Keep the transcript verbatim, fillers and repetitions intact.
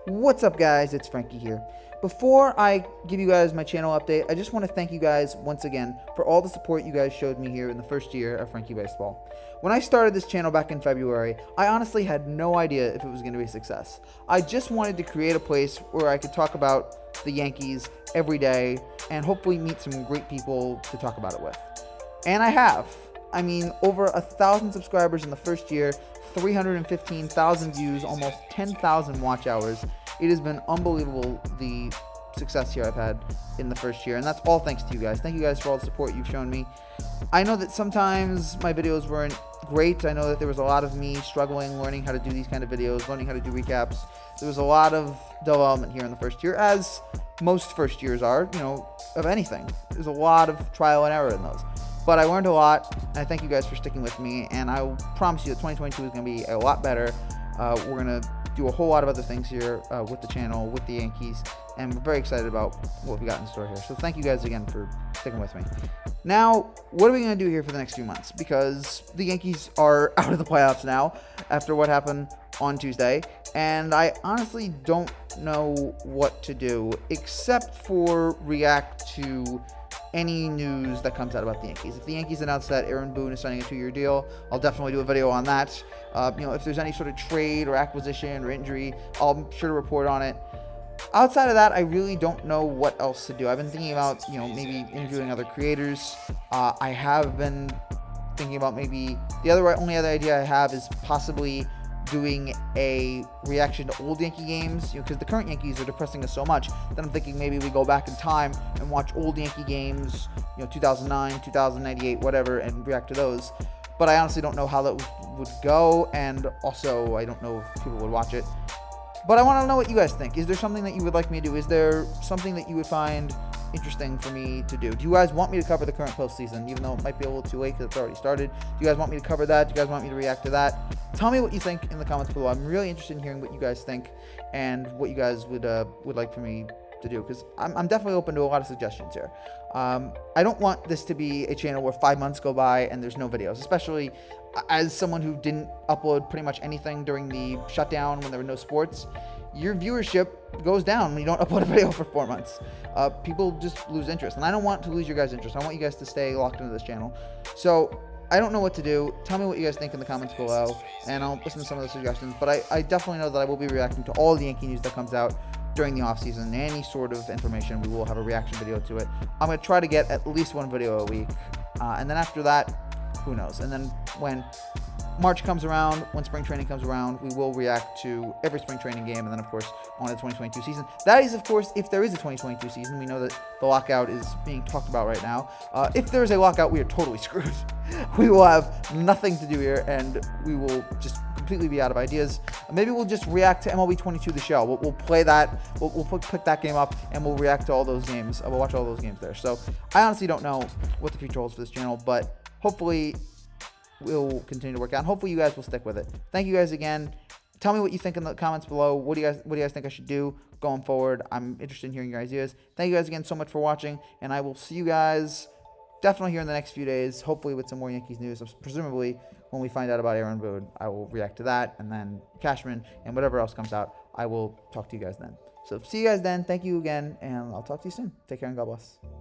What's up, guys? It's Frankie here. Before I give you guys my channel update, I just want to thank you guys once again for all the support you guys showed me here in the first year of Frankie Baseball. When I started this channel back in February, I honestly had no idea if it was going to be a success. I just wanted to create a place where I could talk about the Yankees every day and hopefully meet some great people to talk about it with. And I have. I mean, over a thousand subscribers in the first year, three hundred fifteen thousand views, almost ten thousand watch hours. It has been unbelievable, the success here I've had in the first year, and that's all thanks to you guys. Thank you guys for all the support you've shown me. I know that sometimes my videos weren't great. I know that there was a lot of me struggling, learning how to do these kind of videos, learning how to do recaps. There was a lot of development here in the first year, as most first years are, you know, of anything. There's a lot of trial and error in those. But I learned a lot, and I thank you guys for sticking with me, and I promise you that twenty twenty-two is going to be a lot better. Uh, we're going to do a whole lot of other things here uh, with the channel, with the Yankees, and we're very excited about what we got in store here. So thank you guys again for sticking with me. Now, what are we going to do here for the next few months? Because the Yankees are out of the playoffs now after what happened on Tuesday, and I honestly don't know what to do except for react to any news that comes out about the Yankees. If the Yankees announce that Aaron Boone is signing a two-year deal, I'll definitely do a video on that. Uh, you know, if there's any sort of trade or acquisition or injury, I'll be sure to report on it. Outside of that, I really don't know what else to do. I've been thinking about, you know, maybe interviewing other creators. Uh, I have been thinking about maybe the other only other idea I have is possibly doing a reaction to old Yankee games, you know, because the current Yankees are depressing us so much that I'm thinking maybe we go back in time and watch old Yankee games, you know, two thousand nine, two thousand ninety-eight, whatever, and react to those. But I honestly don't know how that would go, and also I don't know if people would watch it. But I want to know what you guys think. Is there something that you would like me to do? Is there something that you would find interesting for me to do? Do you guys want me to cover the current postseason, even though it might be a little too late because it's already started? Do you guys want me to cover that? Do you guys want me to react to that? Tell me what you think in the comments below. I'm really interested in hearing what you guys think and what you guys would uh, would like for me to do, because I'm, I'm definitely open to a lot of suggestions here. Um, I don't want this to be a channel where five months go by and there's no videos, especially as someone who didn't upload pretty much anything during the shutdown when there were no sports. Your viewership goes down when you don't upload a video for four months. Uh, people just lose interest, and I don't want to lose your guys' interest. I want you guys to stay locked into this channel. So I don't know what to do. Tell me what you guys think in the comments below, and I'll listen to some of those suggestions. But I, I definitely know that I will be reacting to all the Yankee news that comes out during the offseason. Any sort of information, we will have a reaction video to it. I'm going to try to get at least one video a week, uh, and then after that, who knows? And then when March comes around, when spring training comes around, we will react to every spring training game, and then, of course, on the twenty twenty-two season. That is, of course, if there is a twenty twenty-two season. We know that the lockout is being talked about right now. Uh, if there is a lockout, we are totally screwed. We will have nothing to do here, and we will just completely be out of ideas. Maybe we'll just react to M L B twenty-two, the show. We'll, we'll play that. We'll, we'll put, pick that game up, and we'll react to all those games. Uh, we'll watch all those games there. So I honestly don't know what the future holds for this channel, but hopefully will continue to work out. Hopefully you guys will stick with it. Thank you guys again. Tell me what you think in the comments below. What do you guys what do you guys think I should do going forward? I'm interested in hearing your ideas. Thank you guys again so much for watching, and I will see you guys definitely here in the next few days, hopefully with some more Yankees news. Presumably when we find out about Aaron Boone, I will react to that, and then Cashman and whatever else comes out, I will talk to you guys then. So see you guys then. Thank you again, and I'll talk to you soon. Take care and God bless.